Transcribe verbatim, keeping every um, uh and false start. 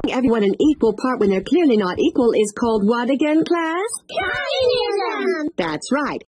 everyone an equal part when they're clearly not equal is called what again, class? Communism! That's right.